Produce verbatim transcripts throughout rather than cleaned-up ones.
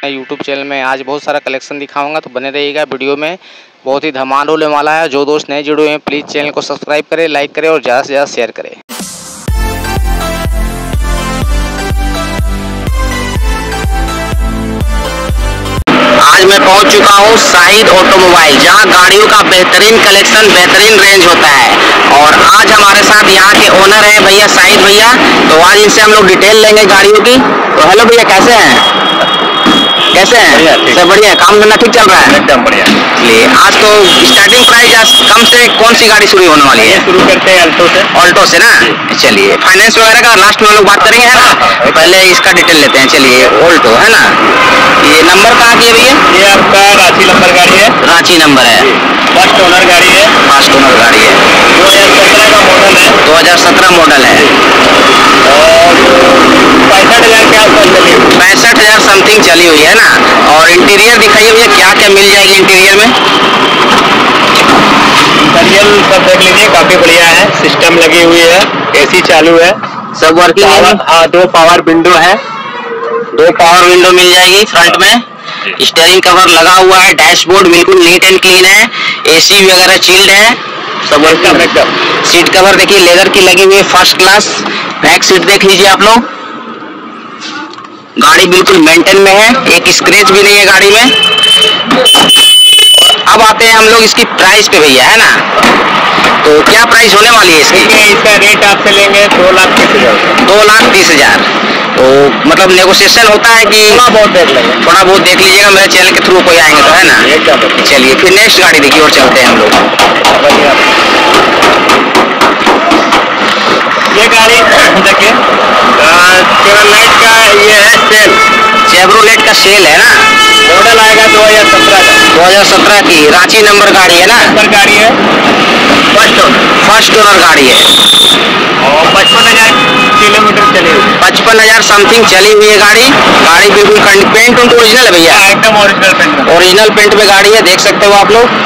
YouTube channel में आज बहुत सारा कलेक्शन दिखाऊंगा, तो बने रहिएगा वीडियो में। बहुत ही धमाल होने वाला है। जो दोस्त नए जुड़े हैं प्लीज़ चैनल को सब्सक्राइब करें, लाइक करें और ज़्यादा से ज़्यादा शेयर करें। आज मैं पहुंच चुका हूं शाहिद ऑटोमोबाइल, जहां गाड़ियों का बेहतरीन कलेक्शन, बेहतरीन रेंज होता है। और आज हमारे साथ यहां के ओनर हैं भैया शाहिद भैया, तो आज इनसे हम लोग डिटेल लेंगे गाड़ियों की। तो हेलो भैया, कैसे हैं? कैसे हैं? सब बढ़िया। काम धंधा ठीक चल रहा है? एकदम बढ़िया। चलिए, आज तो स्टार्टिंग प्राइस कम से कौन सी गाड़ी शुरू होने वाली है? शुरू करते हैं अल्टो से। ऑल्टो से ना? चलिए, फाइनेंस वगैरह का लास्ट में हम लोग बात करेंगे, है ना? पहले इसका डिटेल लेते हैं। चलिए, ऑल्टो है ना? ये नंबर कहाँ की है भैया? ये आपका रांची नंबर गाड़ी है। रांची नंबर है। फर्स्ट ओनर गाड़ी है। फर्स्ट ओनर गाड़ी है। दो हजार सत्रह का मॉडल है। दो हजार सत्रह मॉडल है। और पैंसठ हजार के आसपास चली हुई। पैंसठ हजार समथिंग चली हुई है ना? और इंटीरियर दिखाइए भैया, क्या क्या मिल जाएगी इंटीरियर में? इंटीरियर सब देख लीजिए, काफी बढ़िया है। सिस्टम लगी हुई है, एसी चालू है, सब वर्किंग है? हाँ, दो पावर विंडो है। दो पावर विंडो मिल जाएगी फ्रंट में। स्टीयरिंग कवर लगा हुआ है। डैशबोर्ड बिल्कुल नीट एंड क्लीन है। एसी वगैरह चिल्ड है, सब वर्किंग एकदम। सीट कवर देखिए लेदर की लगी हुई है, फर्स्ट क्लास। बैक सीट देख लीजिए आप लोग। गाड़ी बिल्कुल मेंटेन में है, एक स्क्रैच भी नहीं है गाड़ी में। और अब आते हैं हम लोग इसकी प्राइस पे भैया, है ना? तो क्या प्राइस होने वाली है इसकी? इसका रेट आपसे लेंगे दो लाख तीस हजार। दो लाख तीस हजार। तो मतलब नेगोशिएशन होता है कि थोड़ा बहुत देख लेंगे? थोड़ा बहुत देख लीजिएगा, मेरे चैनल के थ्रू कोई आएंगे तो, है ना? चलिए, फिर नेक्स्ट गाड़ी देखिए और चलते हैं हम लोग। ये गाड़ी देखिए, चेवरलेट का ये है सेल। चेवरोलेट का सेल है ना? मॉडल आएगा दो हजार सत्रह का। दो हजार सत्रह की रांची नंबर गाड़ी है ना? नंबर गाड़ी है, फर्स्ट ओनर। फर्स्ट ओनर गाड़ी है। और पचपन हजार किलोमीटर चली हुई। पचपन हजार समथिंग चली हुई है गाड़ी। गाड़ी बिल्कुल पेंट उनका ओरिजिनल है भैया? एकदम ओरिजिनल पेंट। ओरिजिनल पेंट में गाड़ी है, देख सकते हो आप लोग।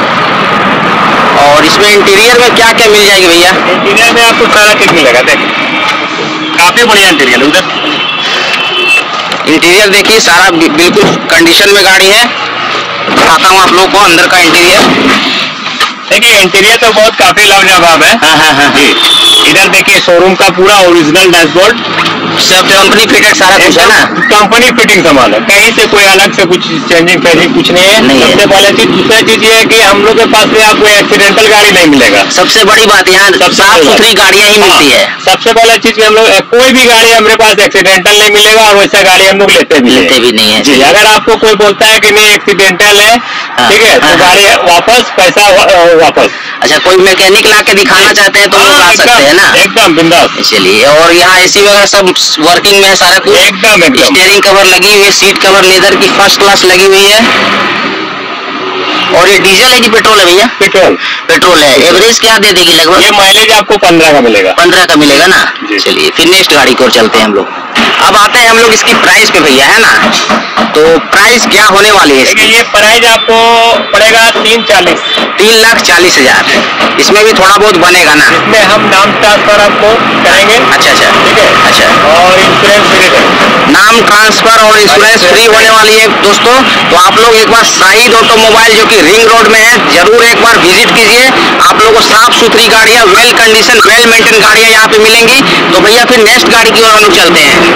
और इसमें इंटीरियर में क्या क्या मिल जाएगी भैया? इंटीरियर में आपको सारा चीज मिलेगा, देखिए काफी बढ़िया इंटीरियर। उधर इंटीरियर देखिए, सारा बिल्कुल कंडीशन में गाड़ी है। दिखाता हूँ आप लोगों को अंदर का इंटीरियर। देखिए, इंटीरियर तो बहुत काफी लाजवाब है। हाँ हाँ हाँ जी, इधर देखिए शोरूम का पूरा ओरिजिनल डैशबोर्ड, सब कंपनी फिटेड सारा कुछ है ना? कंपनी फिटिंग सामान है, कहीं से कोई अलग से कुछ चेंजिंग फेजिंग कुछ नहीं है। नहीं सबसे पहले चीज। दूसरा चीज ये है कि हम लोग के पास में आपको एक्सीडेंटल गाड़ी नहीं मिलेगा। सबसे बड़ी बात, यहाँ साफ सुथरी गाड़ियाँ ही मिलती है। सबसे पहले चीज हम लोग कोई भी गाड़ी हमारे पास एक्सीडेंटल नहीं मिलेगा, और वैसा गाड़ी हम लोग लेते भी लेते भी नहीं है। जी, अगर आपको कोई बोलता है कि नहीं एक्सीडेंटल है, ठीक है, तो गाड़ी वापस, पैसा वापस। अच्छा, कोई मैकेनिक ला के दिखाना चाहते हैं तो वो ला सकते हैं ना? एकदम बिंदास। चलिए, और यहाँ एसी वगैरह सब वर्किंग में है सारा कुछ? एकदम एकदम। स्टीयरिंग कवर लगी हुई है, सीट कवर लेदर की फर्स्ट क्लास लगी हुई है। और ये डीजल है कि पेट्रोल है भैया? पेट्रोल। पेट्रोल है। एवरेज क्या दे देगी लगभग? ये माइलेज आपको पंद्रह का मिलेगा। पंद्रह का मिलेगा ना? चलिए, फिर नेक्स्ट गाड़ी को चलते हैं हम लोग। अब आते हैं हम लोग इसकी प्राइस पे भैया, है ना? तो प्राइस क्या होने वाली है इसकी? ये प्राइस आपको पड़ेगा तीन चालीस। तीन लाख चालीस हजार। इसमें भी थोड़ा बहुत बनेगा ना? इसमें हम नाम ट्रांसफर आपको कराएंगे। अच्छा अच्छा, ठीक है। अच्छा। और इंश्योरेंस फ्री है। नाम ट्रांसफर और इंश्योरेंस फ्री होने वाली है दोस्तों। तो आप लोग एक बार शाहिद ऑटोमोबाइल जो कि रिंग रोड में है, जरूर एक बार विजिट कीजिए। आप लोगों को साफ सुथरी गाड़ियाँ, वेल कंडीशन, वेल मेंटेन गाड़ियाँ यहाँ पे मिलेंगी। तो भैया फिर नेक्स्ट गाड़ी की ओर हम लोग चलते हैं।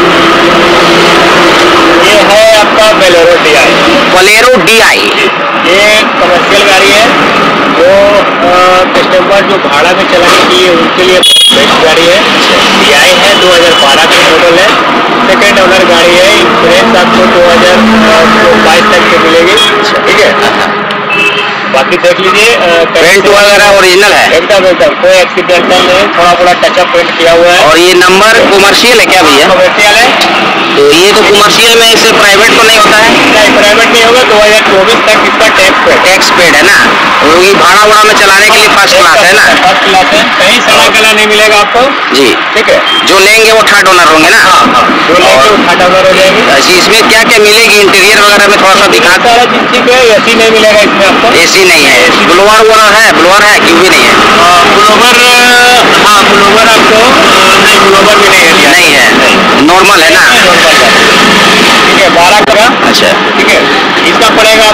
ये है आपका Bolero D I. Bolero D I, ये कमर्शियल गाड़ी है, जो कस्टमर जो भाड़ा में चलाने के लिए उनके लिए बेस्ट गाड़ी है। डी आई है, दो हजार बारह का मॉडल है, सेकेंड ओनर गाड़ी है। इंश्योरेंस आपको दो हजार बाईस तक की मिलेगी, ठीक है। बाकी देख लीजिए, पेंट वगैरह ओरिजिनल है एकदम एकदम, कोई एक्सीडेंटल नहीं, थोड़ा थोड़ा टचअप पेंट किया हुआ है। और ये नंबर कमर्शियल है क्या भैया? कमर्शियल है। तो ये तो कमर्शियल में, इससे प्राइवेट तो नहीं होता है? नहीं, प्राइवेट नहीं होगा। दो हजार चौबीस तक इसका टैक्स पेड टैक्स पेड है ना? और ये भाड़ा वाड़ा में चलाने के लिए फर्स्ट क्लास है ना? फर्स्ट क्लास है, कहीं सड़ा गला नहीं मिलेगा आपको। जी, ठीक है। जो लेंगे वो थर्ड ओनर होंगे ना? हाँ हाँ, जो लेंगे वो थर्ड ओनर हो जाएगी। अच्छा, इसमें क्या क्या मिलेगी इंटीरियर वगैरह में थोड़ा सा दिखा? सारा चीज ठीक है। एसी नहीं मिलेगा इसमें आपको। एसी नहीं है। ब्लोअर वोअर है? ब्लोअर है क्यों भी नहीं है? ब्लोवर, हाँ ब्लोवर आपको नहीं, ब्लोवर भी नहीं है। नहीं है, नॉर्मल है ना? ठीक है, बारह का। अच्छा,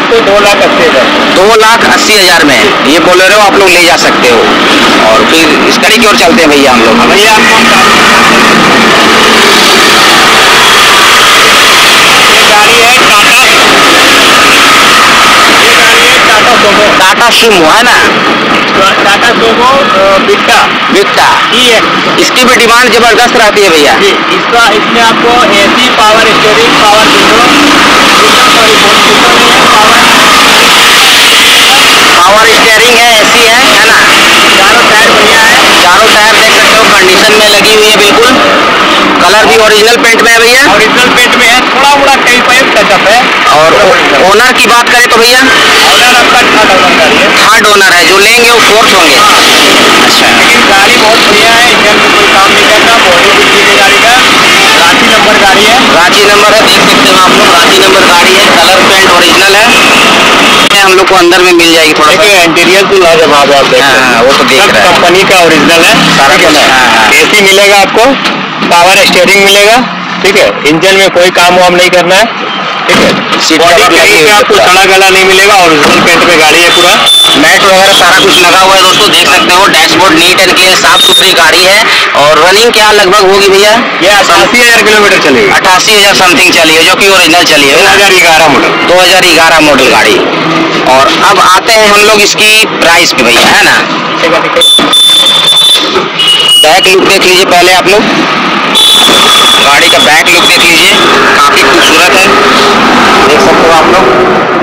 आपको दो लाख अस्सी हजार दो लाख अस्सी हजार में ये बोलेरो आप लोग ले जा सकते हो। और फिर इस गाड़ी की ओर चलते हैं भैया हम लोग। भैया आपको ये गाड़ी है टाटा, ये गाड़ी है टाटा सोमो, टाटा सुमो है ना, टाटा सोमो बिट्टा विक्टा। ई है। इसकी भी डिमांड जबरदस्त रहती है भैया। जी, इसका इसमें आपको AC, power steering, power window, sorry window नहीं है, पावर पावर स्टीयरिंग है, एसी है है ना, चारों टायर बढ़िया है। चारों टायर देख सकते हो कंडीशन में लगी हुई है बिल्कुल। कलर भी ओरिजिनल पेंट में है भैया, ओरिजिनल पेंट में है, थोड़ा मोड़ा कहीं पे टचअप है। और ओनर की बात करें तो भैया ऑनर आपका थर्ड ओनर गाड़ी है। थर्ड ओनर है, जो लेंगे वो फोर्थ होंगे। अच्छा, लेकिन गाड़ी बहुत बढ़िया है, इंजन में कोई काम नहीं करना, बॉडी भी ठीक है गाड़ी का, रांची नंबर गाड़ी है। रांची नंबर है, देख सकते हो आप लोग, रांची नंबर गाड़ी है, कलर पेंट ओरिजिनल है। हम लोग को अंदर में मिल जाएगी थोड़ा सा। इंटीरियर तो लाजवाब है, आप देख रहे हैं। हाँ, वो तो देख रहे हैं। कंपनी का ओरिजिनल है सारा कुछ। एसी मिलेगा आपको, पावर स्टीयरिंग मिलेगा, ठीक है। इंजन में कोई काम वाम नहीं करना है, ठीक है। सीट बॉडी कवर लगी कहीं हुई पे है आपको पूरा। सड़ा गला नहीं मिलेगा, ओरिजिनल पेंट में गाड़ी है पूरा। मैट वगैरह सारा कुछ लगा हुआ है दोस्तों, देख सकते हो। डैशबोर्ड नीट एंड क्लीन, साफ सुथरी गाड़ी है। और रनिंग क्या लगभग होगी भैया? ये अस्सी हजार किलोमीटर चलेगी, अट्ठासी हजार समथिंग चली है, जो कि ओरिजिनल चली दो है हजार ग्यारह मॉडल। दो हजार ग्यारह मॉडल गाड़ी। और अब आते हैं हम लोग इसकी प्राइस पे भैया, है ना। बैक लुक देख लीजिए पहले आप लोग, गाड़ी का बैक लुक देख लीजिए, काफी खूबसूरत है, देख सकते हो आप लोग।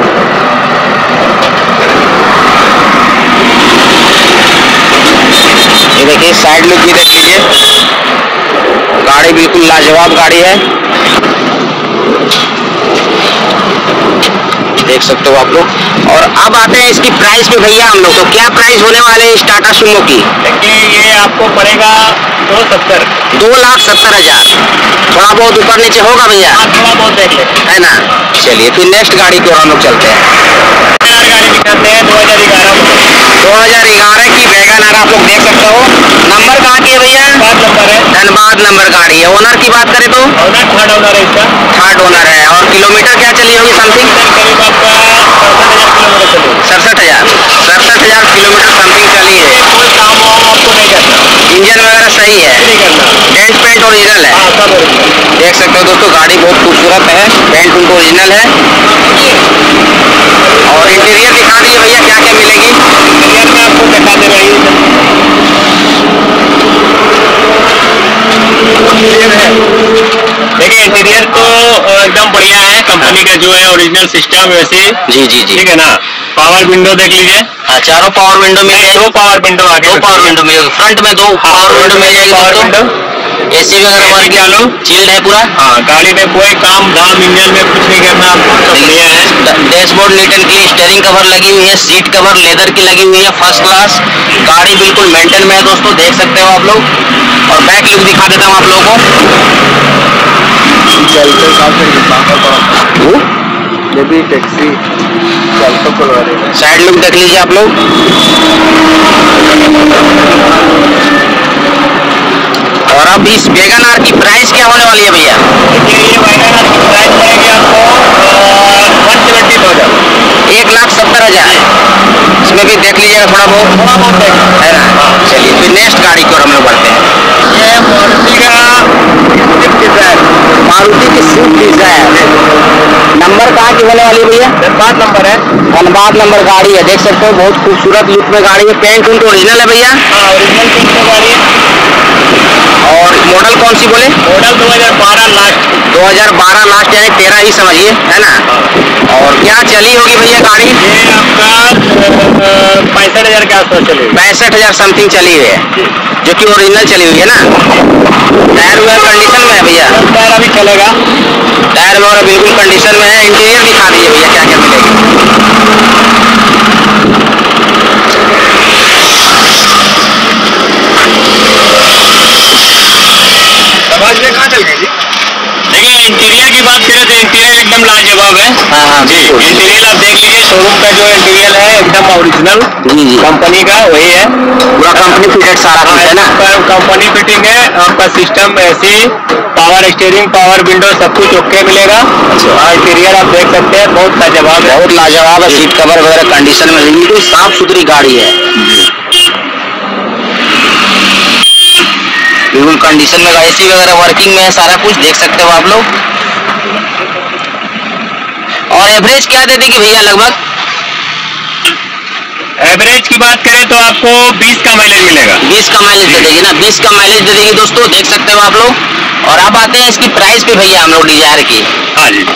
ये देखिए साइड लुक भी देख लीजिए, गाड़ी बिल्कुल लाजवाब गाड़ी है, देख सकते हो आप लोग। और अब आते हैं इसकी प्राइस पे भैया हम लोग, तो क्या प्राइस होने वाले हैं इस टाटा सुमो की? देखिए ये आपको पड़ेगा दो सत्तर दो लाख सत्तर हजार। थोड़ा बहुत ऊपर नीचे होगा भैया, आप थोड़ा बहुत देख ले। है ना। चलिए फिर नेक्स्ट गाड़ी की ओर हम लोग चलते हैं। गाड़ी दिखाते हैं दो हजार ग्यारह दो हजार ग्यारह की वैगन आर आप लोग देख सकते हो। नंबर कहाँ की है भैया? पाँच नंबर है, धनबाद नंबर गाड़ी है। ओनर की बात करें तो ऑनर थर्ड ओनर है इसका। थर्ड ओनर है। और किलोमीटर क्या चली होगी समथिंग? करीब आपका सड़सठ सड़सठ हजार किलोमीटर चलेगी। हजार सड़सठ हजार किलोमीटर समथिंग चली है। कोई काम वाम आपको नहीं करना, इंजन वगैरह सही है, नहीं करना। डेंट पेंट ओरिजिनल है, हाँ सब ओरिजिनल। देख सकते हो दोस्तों, गाड़ी बहुत खूबसूरत है, पेंट उनको ओरिजिनल है। और इंटीरियर दिखा दीजिए भैया, क्या क्या मिलेगी? इंटीरियर में आपको दिखा दे रही देखिए, इंटीरियर तो एकदम बढ़िया है, कंपनी का जो है ओरिजिनल सिस्टम वैसे। जी जी जी, ठीक है ना। पावर विंडो देख लीजिए, हाँ, चारों पावर विंडो मिल जाएगी। दो पावर विंडो आगे, दो पावर विंडो मिलेगी, फ्रंट में दो पावर विंडो मिल जाएगी पावर दोस्तों। विंडो, एसी वगैरह वर्क चालू, चिल्ड है पूरा। हाँ गाड़ी में कोई काम धाम इंजन में कुछ नहीं करना आपको, सब बढ़िया है। Dashboard neat and clean, steering cover लगी हुई है, सीट कवर लेदर की लगी हुई है, फर्स्ट क्लास गाड़ी बिल्कुल मेंटेन में है दोस्तों, देख सकते हो आप लोग। और बैक लुक दिखा देता हूँ आप लोगों को। ये भी टैक्सी साइड लुक देख लीजिए आप लोग। और अब इस वैगन आर की प्राइस क्या होने वाली है भैया? देखिए ये वैगन आर की प्राइस पड़ेगी आपको वन सेवेंटी थाउजेंड, एक लाख सत्तर हजार। इसमें भी देख लीजिएगा थोड़ा बहुत, थोड़ा बहुत देख, है ना। चलिए फिर नेक्स्ट गाड़ी की ओर हम लोग बढ़ते हैं। ये मारुति का स्विफ्ट डिजायर, मारुति की स्विफ्ट डिजायर। नंबर कहाँ की होने वाली है भैया? धनबाद नंबर है। धनबाद नंबर गाड़ी है, देख सकते हो, बहुत खूबसूरत लुक में गाड़ी है। पेंट उनका ओरिजिनल है भैया। हाँ ओरिजिनल पेंट में गाड़ी है। और मॉडल कौन सी बोले? मॉडल दो हजार बारह लास्ट, दो हजार बारह लास्ट, यानी तेरह ही समझिए, है ना। और क्या चली होगी भैया गाड़ी? ये आपका पैंसठ हजार के आसपास चलेगी। पैंसठ हजार समथिंग चली हुई है, जो कि ओरिजिनल चली हुई है ना। टायर वगैरह कंडीशन में है भैया? टायर अभी चलेगा। टायर वगैरह बिल्कुल कंडीशन में है। इंटीरियर दिखा दीजिए भैया, क्या क्या मिलेगी? कहाँ चल गई जी? देखिए इंटीरियर की बात करें तो इंटीरियर एकदम लाजवाब लाजवाब है। हाँ हाँ जी, इंटीरियर आप देख लीजिए, शोरूम का जो इंटीरियर है एकदम ओरिजिनल जी जी कंपनी का वही है, पूरा कंपनी फिटेड सारा कुछ है ना। कंपनी फिटिंग है। आपका system AC, power steering, power window सब कुछ ओके मिलेगा। और इंटीरियर आप देख सकते हैं बहुत लाजवाब है, बहुत लाजवाब है। सीट कवर वगैरह कंडीशन में बिल्कुल साफ सुथरी गाड़ी है, बिल्कुल कंडीशन में। एसी वगैरह वर्किंग में है, सारा कुछ देख सकते हो आप लोग। और एवरेज क्या दे देगी भैया लगभग? एवरेज की बात करें तो आपको बीस का माइलेज मिलेगा। बीस का माइलेज दे देगी ना, बीस का माइलेज दे देगी दोस्तों, देख सकते हो आप लोग। और अब आते हैं इसकी प्राइस पे भैया हम लोग डिजायर की। हाँ जी,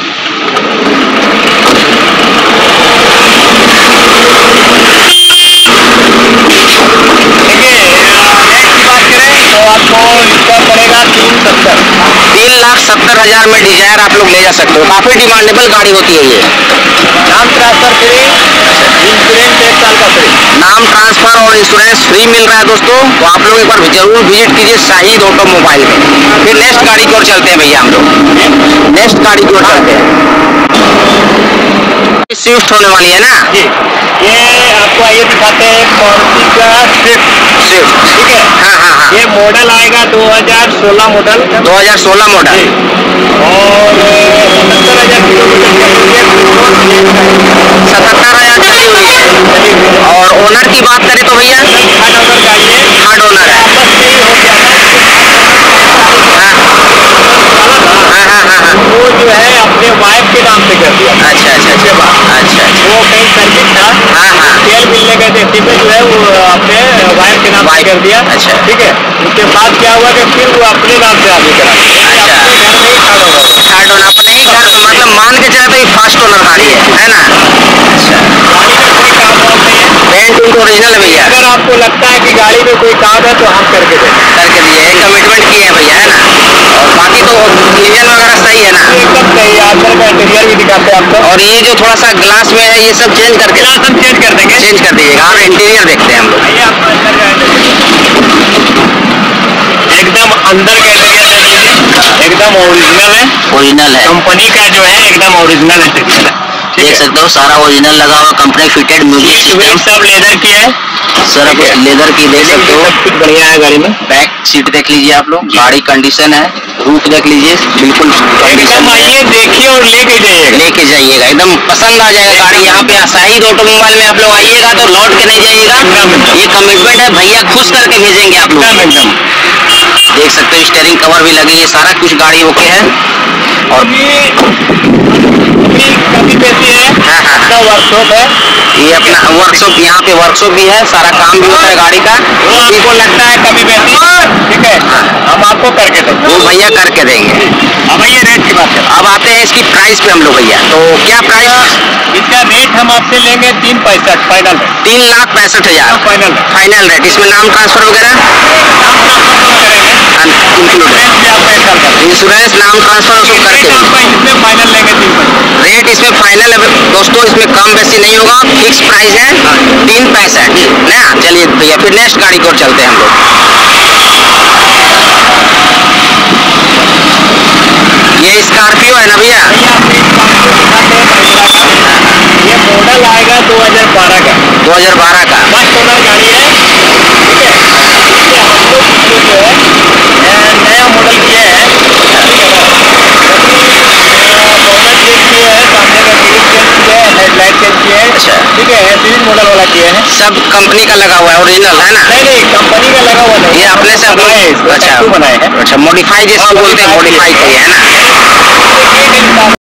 देखिए रेट की बात करें तो आपको इसका पड़ेगा तीन सत्तर तीन लाख सत्तर हजार में डिजायर आप लोग ले जा सकते हो। काफी डिमांडेबल गाड़ी होती है ये। नाम ट्रांसफर फ्री, इंश्योरेंस एक साल का फ्री। नाम ट्रांसफर और इंश्योरेंस फ्री मिल रहा है दोस्तों, तो आप लोग एक बार जरूर विजिट कीजिए शाहिद ऑटोमोबाइल में। फिर नेक्स्ट गाड़ी की ओर चलते हैं भैया हम लोग, नेक्स्ट गाड़ी की ओर चलते हैं। स्विफ्ट होने वाली है ना जी, ये आपको आइए दिखाते हैं मारुति का स्विफ्ट। स्विफ्ट, ठीक है, हाँ हाँ हाँ, ये मॉडल आएगा दो हज़ार सोलह मॉडल, दो हज़ार सोलह मॉडल और सत्तर हजार किलोमीटर सतहत्तर हजार चली हुई है। और ओनर की बात करें तो भैया थर्ड ओनर गाड़ी है, थर्ड ओनर है। आपस में ही हो गया था। हाँ हाँ हाँ हाँ हाँ, वो जो है अपने वाइफ के नाम से कर दिया। अच्छा अच्छा अच्छा अच्छा अच्छा, वो कहीं सर्विस था, हाँ हाँ, तेल मिलने गए थे, इसी पे जो है वो अपने वाइफ के नाम से कर दिया। अच्छा, ठीक है, उसके बाद क्या हुआ कि फिर वो अपने नाम से आगे करा दिया। अच्छा, अपने घर में ही खड़ा होगा। थर्ड ओनर अपने ही घर, मतलब मान के चले तो ये फर्स्ट ओनर गाड़ी है, है ना। अच्छा, गाड़ी में कोई काम वाम नहीं है। पेंट उनको ओरिजिनल है भैया, अगर आपको लगता है कि गाड़ी में कोई काम है तो हम करके दें। करके दिए हैं, कमिटमेंट किए हैं भैया, है ना। और बाकी तो इंजन वगैरह सही है ना, एकदम सही है। अंदर का इंटीरियर भी दिखाते हैं आपको। और ये जो थोड़ा सा ग्लास में है ये सब चेंज करके ग्लास हम चेंज कर देंगे। चेंज कर दीजिएगा। और इंटीरियर देखते हैं हम लोग। आइए आपको अंदर का एकदम अंदर का इंटीरियर देख लीजिए, एकदम ओरिजिनल है, ओरिजिनल है, कंपनी का जो है एकदम ओरिजिनल इंटीरियर है। देख सकते हो सारा ओरिजिनल लगा हुआ, कंपनी फिटेड म्यूजिक सिस्टम, सब लेदर की है, सारा कुछ लेदर की देख सकते हो। सब कुछ बढ़िया है गाड़ी में। बैक सीट देख लीजिए आप लोग, गाड़ी कंडीशन है, रूफ देख लीजिए बिल्कुल कंडीशन एकदम में। आइए देखिए और लेके जाइएगा। लेके जाइएगा, एकदम पसंद आ जाएगा गाड़ी। यहाँ पे शाहिद ऑटोमोबाइल में आप लोग आइएगा तो लौट के नहीं जाइएगा, ये कमिटमेंट है, भैया खुश करके भेजेंगे आप लोग। एकदम एकदम देख सकते हो स्टीयरिंग कवर भी लगी है, सारा कुछ गाड़ी ओके है। और काफी पैसे है, हाँ हाँ अपना वर्कशॉप है, ये अपना वर्कशॉप, यहाँ पे वर्कशॉप भी है, सारा काम भी होता है गाड़ी का। उनको लगता है कभी पैसे, ठीक है, हम आपको करके देंगे। वो भैया करके देंगे। अब ये रेट की बात करें, अब आते हैं इसकी प्राइस पे हम लोग भैया, तो क्या प्राइस? इसका रेट हम आपसे लेंगे तीन पैंसठ फाइनल में। तीन लाख पैंसठ हजार फाइनल में फाइनल रेट। इसमें नाम ट्रांसफर वगैरह नाम ट्रांसफर करेंगे, इंक्लूड है, इंश्योरेंस भी आपका एक साल का। इंश्योरेंस नाम ट्रांसफर उसको करके रेट आपका इसमें फाइनल लेंगे तीन पैंसठ। रेट इसमें फाइनल है दोस्तों, इसमें कम बेसी नहीं होगा, फिक्स प्राइस है तीन पैंसठ ना। चलिए भैया फिर नेक्स्ट गाड़ी की ओर चलते हैं हम लोग। ये स्कॉर्पियो है ना भैया, भैया आपको एक बात तो दिखाते हैं महिंद्रा का। ये मॉडल आएगा दो हज़ार बारह का, दो हज़ार बारह का। फर्स्ट ओनर गाड़ी है, ठीक है। इसमें हम लोग इसमें जो है अ, नया मॉडल किए हैं, ठीक है ना। बोनट चेंज किए हैं, सामने का ग्रिल चेंज किए हैं, हेडलाइट चेंज किए हैं, अच्छा। ठीक है, सीरीज मॉडल वाला किए हैं। सब कंपनी का लगा हुआ है, ओरिजिनल है ना। नहीं नहीं, कंपनी का लगा हुआ नहीं, ये अपने से अपने बनाए हैं इसको, अच्छा टैटू बनाए हैं। अच्छा, मॉडिफाई जिसको बोलते हैं, मॉडिफाई किए है ना।